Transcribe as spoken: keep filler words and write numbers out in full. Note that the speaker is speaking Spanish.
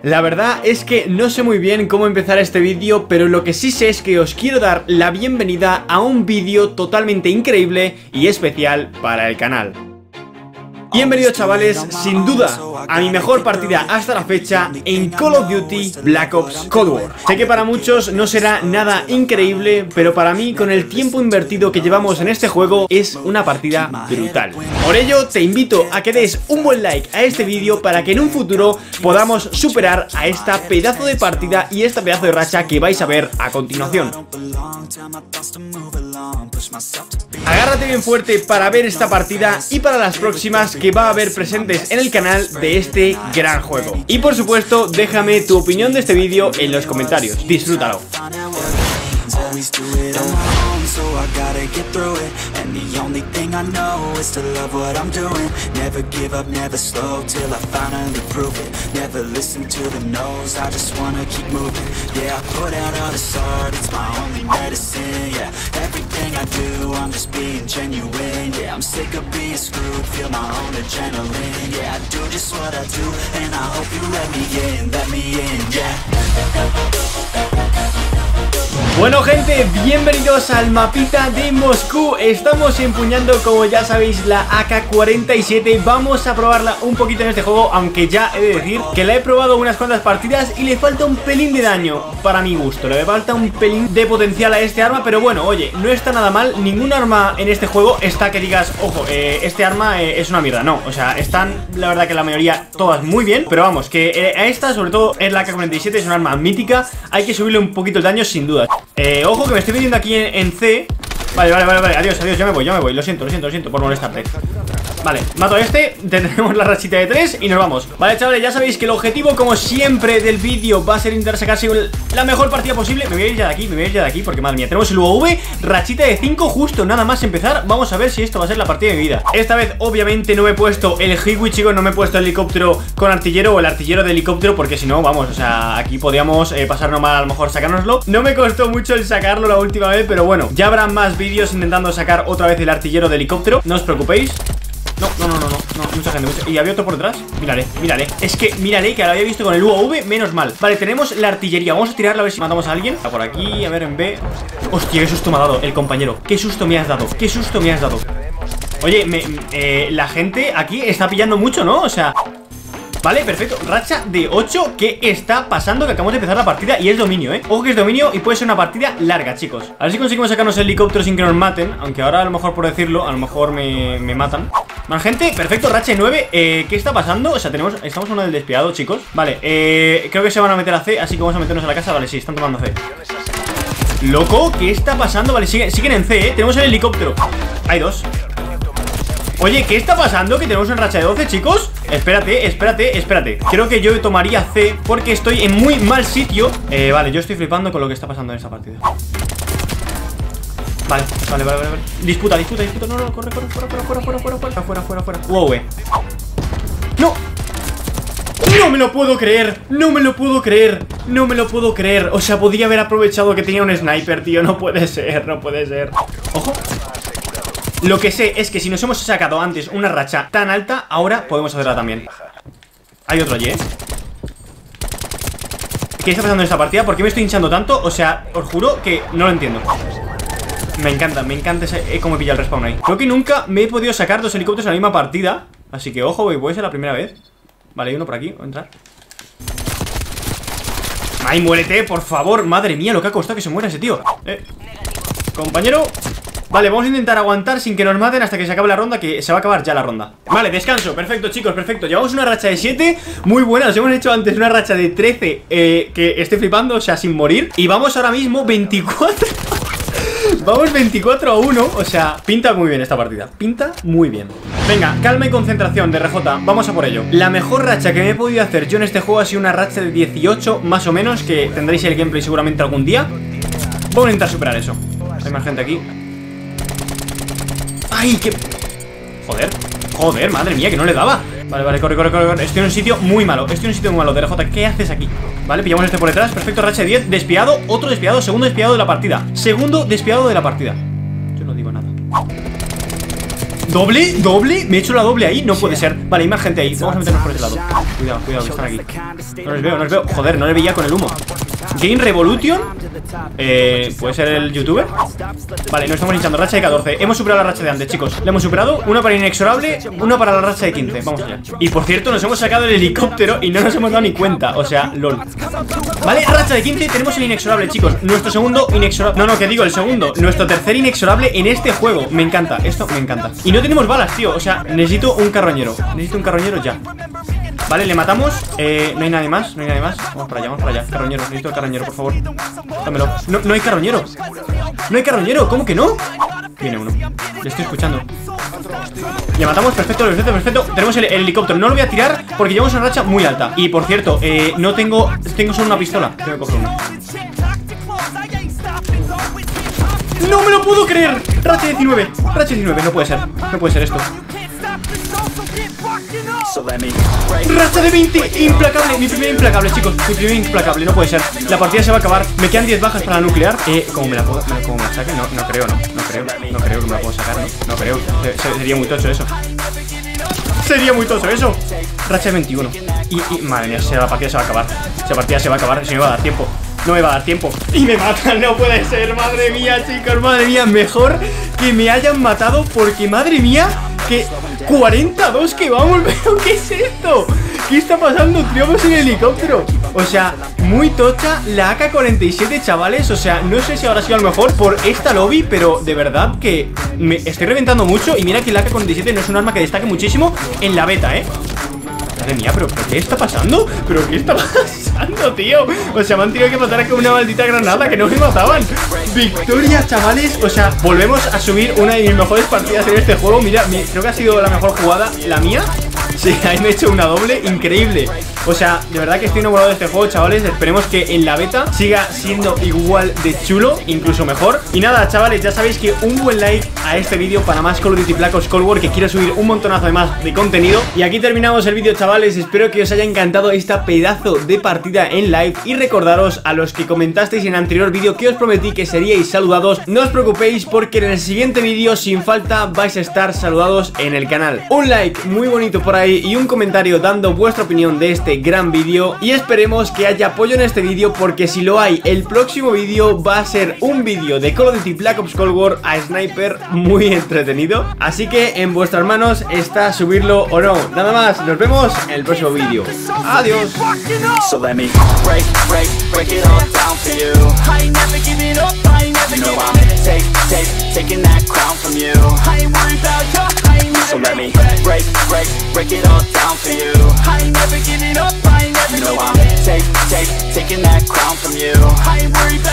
La verdad es que no sé muy bien cómo empezar este vídeo, pero lo que sí sé es que os quiero dar la bienvenida a un vídeo totalmente increíble y especial para el canal. Bienvenidos, chavales, sin duda, a mi mejor partida hasta la fecha en Call of Duty Black Ops Cold War. Sé que para muchos no será nada increíble, pero para mí, con el tiempo invertido que llevamos en este juego, es una partida brutal. Por ello, te invito a que des un buen like a este vídeo para que en un futuro podamos superar a esta pedazo de partida y esta pedazo de racha que vais a ver a continuación. Agárrate bien fuerte para ver esta partida y para las próximas que va a haber presentes en el canal de este gran juego. Y por supuesto, déjame tu opinión de este vídeo en los comentarios. Disfrútalo. So I gotta get through it, and the only thing I know is to love what I'm doing. Never give up, never slow, till I finally prove it. Never listen to the no's, I just wanna keep moving. Yeah, I put out all this art, it's my only medicine. Yeah, everything I do, I'm just being genuine. Yeah, I'm sick of being screwed, feel my own adrenaline. Yeah, I do just what I do, and I hope you let me in, let me in, yeah. Bueno, gente, bienvenidos al mapita de Moscú. Estamos empuñando, como ya sabéis, la A K cuarenta y siete. Vamos a probarla un poquito en este juego, aunque ya he de decir que la he probado unas cuantas partidas y le falta un pelín de daño, para mi gusto. Le falta un pelín de potencial a este arma, pero bueno, oye, no está nada mal. Ningún arma en este juego está que digas, ojo, eh, este arma eh, es una mierda. No, o sea, están, la verdad que la mayoría, todas muy bien. Pero vamos, que eh, a esta, sobre todo, es la A K cuarenta y siete, es un arma mítica. Hay que subirle un poquito el daño, sin duda. Eh, ojo que me estoy metiendo aquí en, en C. Vale, vale, vale, vale, adiós, adiós, yo me voy, yo me voy. Lo siento, lo siento, lo siento por molestarte. Vale, mato a este, tenemos la rachita de tres y nos vamos. Vale, chavales, ya sabéis que el objetivo, como siempre, del vídeo va a ser intentar sacarse la mejor partida posible. Me voy a ir ya de aquí, me voy a ir ya de aquí, porque madre mía, tenemos el U A V, rachita de cinco, justo nada más empezar. Vamos a ver si esto va a ser la partida de mi vida. Esta vez, obviamente, no me he puesto el Hiwi, chicos, no me he puesto el helicóptero con artillero o el artillero de helicóptero, porque si no, vamos, o sea, aquí podíamos eh, pasarnos mal, a lo mejor sacárnoslo. No me costó mucho el sacarlo la última vez, pero bueno, ya habrá más vídeos intentando sacar otra vez el artillero de helicóptero, no os preocupéis. No, no, no, no, no, no, mucha gente, mucha... Y había otro por detrás, mírale, mírale. Es que, mírale, que lo había visto con el U A V, menos mal. Vale, tenemos la artillería, vamos a tirarla a ver si matamos a alguien. Está por aquí, a ver, en B. Hostia, qué susto me ha dado el compañero. Qué susto me has dado, qué susto me has dado. Oye, me, eh, la gente aquí está pillando mucho, ¿no? O sea... Vale, perfecto, racha de ocho. ¿Qué está pasando? Que acabamos de empezar la partida y es dominio, ¿eh? Ojo que es dominio y puede ser una partida larga, chicos. A ver si conseguimos sacarnos el helicóptero sin que nos maten. Aunque ahora a lo mejor, por decirlo, a lo mejor me, me matan. Vale, gente, perfecto, racha de nueve. eh, ¿Qué está pasando? O sea, tenemos, estamos en uno del despiadado, chicos. Vale, eh, creo que se van a meter a C, así que vamos a meternos a la casa. Vale, sí, están tomando C. Loco, ¿qué está pasando? Vale, siguen, siguen en C, ¿eh? Tenemos el helicóptero. Hay dos. Oye, ¿qué está pasando? Que tenemos una racha de doce, chicos. Espérate, espérate, espérate. Creo que yo tomaría C porque estoy en muy mal sitio. eh, Vale, yo estoy flipando con lo que está pasando en esta partida. Vale, vale, vale, vale, vale. Disputa, disputa, disputa. No, no, corre, corre, fuera, fuera, fuera, fuera, fuera, fuera, fuera, fuera, fuera. Wow, eh. No. No me lo puedo creer, no me lo puedo creer. No me lo puedo creer. O sea, podía haber aprovechado que tenía un sniper, tío. No puede ser, no puede ser. Ojo. Lo que sé es que si nos hemos sacado antes una racha tan alta, ahora podemos hacerla también. Hay otro allí, ¿eh? ¿Qué está pasando en esta partida? ¿Por qué me estoy hinchando tanto? O sea, os juro que no lo entiendo. Me encanta, me encanta ese, eh, cómo pilla el respawn ahí. Creo que nunca me he podido sacar dos helicópteros en la misma partida. Así que ojo, puede ser la primera vez. Vale, hay uno por aquí, voy a entrar. ¡Ay, muérete, por favor! Madre mía, lo que ha costado que se muera ese tío. Eh, compañero. Vale, vamos a intentar aguantar sin que nos maten hasta que se acabe la ronda, que se va a acabar ya la ronda. Vale, descanso, perfecto, chicos, perfecto. Llevamos una racha de siete, muy buena. Nos hemos hecho antes una racha de trece, eh, que estoy flipando, o sea, sin morir. Y vamos ahora mismo veinticuatro. Vamos veinticuatro a uno, o sea, pinta muy bien esta partida. Pinta muy bien. Venga, calma y concentración, D R J, vamos a por ello. La mejor racha que me he podido hacer yo en este juego ha sido una racha de dieciocho, más o menos, que tendréis el gameplay seguramente algún día. Voy a intentar superar eso. Hay más gente aquí. ¡Ay, qué! Joder, joder, madre mía, que no le daba. Vale, vale, corre, corre, corre, corre. Estoy en un sitio muy malo, estoy en un sitio muy malo. D R J, ¿qué haces aquí? Vale, pillamos este por detrás, perfecto, racha de diez. Despiado, otro despiado, segundo despiado de la partida. Segundo despiado de la partida. Yo no digo nada. ¿Doble? ¿Doble? Me he hecho la doble ahí, no puede ser. Vale, hay más gente ahí, vamos a meternos por ese lado. Cuidado, cuidado, que están aquí. No les veo, no les veo, joder, no les veía con el humo. Game Revolution. Eh, ¿puede ser el youtuber? Vale, nos estamos hinchando, racha de catorce. Hemos superado la racha de antes, chicos. La hemos superado, una para inexorable, una para la racha de quince. Vamos allá. Y por cierto, nos hemos sacado el helicóptero y no nos hemos dado ni cuenta, o sea, lol. Vale, racha de quince, tenemos el inexorable, chicos. Nuestro segundo inexorable, no, no, que digo, el segundo. Nuestro tercer inexorable en este juego. Me encanta, esto me encanta. Y no tenemos balas, tío, o sea, necesito un carroñero. Necesito un carroñero ya. Vale, le matamos, eh, no hay nadie más, no hay nadie más. Vamos para allá, vamos para allá, carroñero, necesito el carroñero, por favor. Dámelo, no, no hay carroñero. No hay carroñero, ¿cómo que no? Viene uno, le estoy escuchando. Le matamos, perfecto, perfecto, perfecto. Tenemos el, el helicóptero, no lo voy a tirar porque llevamos una racha muy alta. Y por cierto, eh, no tengo, tengo solo una pistola. Tengo que coger una. ¡No me lo puedo creer! Racha diecinueve, racha diecinueve, no puede ser, no puede ser esto. Racha de veinte, implacable, mi primer implacable, chicos. Mi primer implacable, no puede ser. La partida se va a acabar, me quedan diez bajas para la nuclear. Eh, ¿cómo me la puedo, me, cómo me la saque? No, no creo, no, no creo, no creo que me la puedo sacar, no, no creo, se, sería muy tocho eso. Sería muy tocho eso. Racha de veintiuno. Y, y madre mía, la partida se va a acabar. Esa partida se va a acabar, se me va a dar tiempo. No me va a dar tiempo. Y me matan, no puede ser, madre mía, chicos, madre mía. Mejor que me hayan matado porque, madre mía, que cuarenta y dos que vamos, pero ¿qué es esto? ¿Qué está pasando? Triunfos en helicóptero. O sea, muy tocha la A K cuarenta y siete, chavales. O sea, no sé si habrá sido a lo mejor por esta lobby, pero de verdad que me estoy reventando mucho. Y mira que la A K cuarenta y siete no es un arma que destaque muchísimo en la beta, ¿eh? Madre mía, pero ¿qué está pasando? ¿Pero qué está pasando, tío? O sea, me han tenido que matar con una maldita granada que no me mataban. Victoria, chavales. O sea, volvemos a subir una de mis mejores partidas en este juego. Mira, mi, creo que ha sido la mejor jugada, la mía. Sí, ahí me he hecho una doble, increíble. O sea, de verdad que estoy enamorado de este juego, chavales. Esperemos que en la beta siga siendo igual de chulo, incluso mejor. Y nada, chavales, ya sabéis que un buen like a este vídeo para más Call of Duty Black Ops Cold War, que quiero subir un montonazo de más de contenido. Y aquí terminamos el vídeo, chavales. Espero que os haya encantado esta pedazo de partida en live. Y recordaros a los que comentasteis en el anterior vídeo que os prometí que seríais saludados. No os preocupéis porque en el siguiente vídeo sin falta vais a estar saludados en el canal. Un like muy bonito por ahí y un comentario dando vuestra opinión de este gran vídeo. Y esperemos que haya apoyo en este vídeo, porque si lo hay, el próximo vídeo va a ser un vídeo de Call of Duty Black Ops Cold War a Sniper muy entretenido. Así que en vuestras manos está subirlo o no. Nada más, nos vemos en el próximo vídeo. Adiós. So let me break, break, break it all down for you. I ain't never giving up, I ain't never giving up. Take, take, taking that crown from you. I ain't worried about you, I ain't never. So let me break, break, break it all down for you. I ain't never giving up, I ain't never giving up. Take, take, taking that crown from you. I ain't worried about